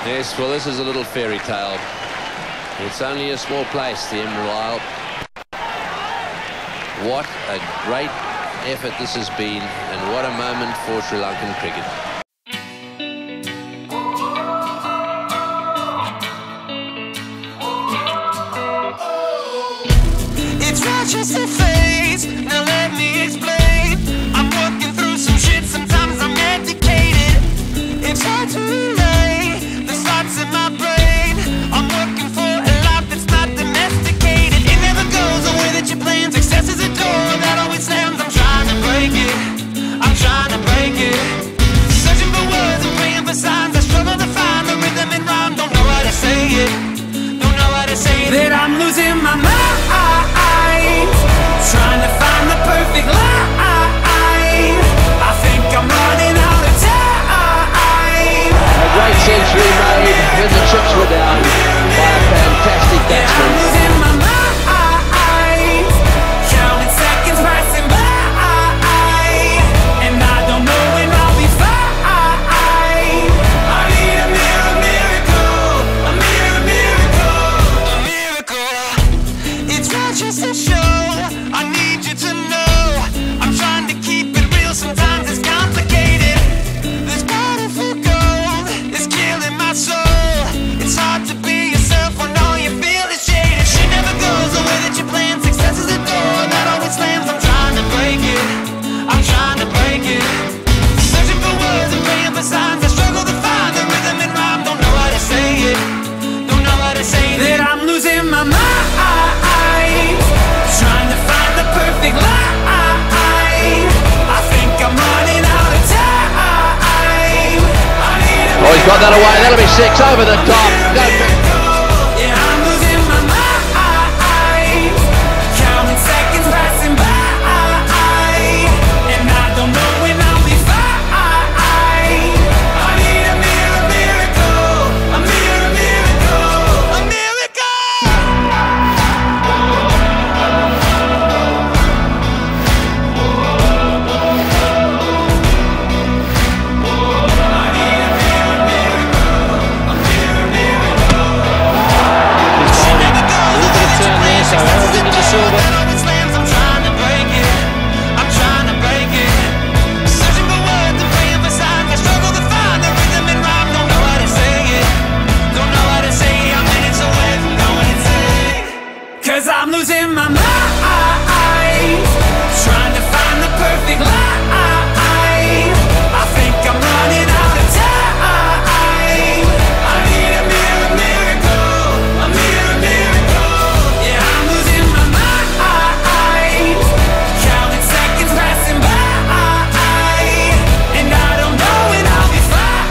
Yes, well, this is a little fairy tale. It's only a small place, the Emerald Isle. What a great effort this has been, and what a moment for Sri Lankan cricket. It's not just a phase, now let me explain. I'm working through some shit, sometimes I'm medicated. It's hard to relay the thoughts in my brain. I'm working for a life that's not domesticated. It never goes the way that you plan. Success is a door that always slams. I'm trying to break it, I'm trying to break it. Searching for words and praying for signs. I struggle to find the rhythm and rhyme. Don't know how to say it, don't know how to say it. That I'm losing my mind, trying to find the perfect line. I think I'm running out of time. A great century made when the chips were down by a fantastic batsman. I'm losing my mind, counting seconds passing by, and I don't know when I'll be fine. I need a miracle, a miracle, a miracle. It's not just a show, I need you to know. I'm trying to keep it real, sometimes it's complicated. This battle for gold is killing my soul. It's hard to be yourself when all you feel is shaded. Shit never goes the way that you plan. Success is a door that always slams. I'm trying to break it, I'm trying to break it. Searching for words and praying for signs. I struggle to find the rhythm and rhyme. Don't know how to say it, don't know how to say it. That I'm losing my mind, trying to find the perfect line. I think I'm running out of time. Oh, he's got that away. That'll be six over the top. Yeah, I'm losing my mind, counting seconds passing by, and I don't know when I'll be fine. I need a miracle, a miracle, a miracle. So everything in the silver. I'm trying to break it, I'm trying to break it. Searching for words and praying for signs. I struggle to find the rhythm and rhyme. Don't know how to say it, don't know how to say it. I'm minutes away from going insane, 'cause I'm losing my mind, trying to find the perfect line. I think I'm running out of time. I need a miracle, a miracle. Yeah, I'm losing my mind, counting seconds passing by, and I don't know when I'll be fine.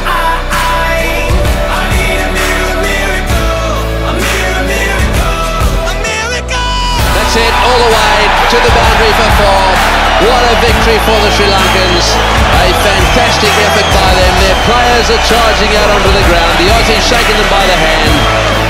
I need a miracle, a miracle, a miracle. That's it, all the way to the boundary for four. What a victory for the Sri Lankans. A fantastic effort by them. Their players are charging out onto the ground. The Aussies shaking them by the hand.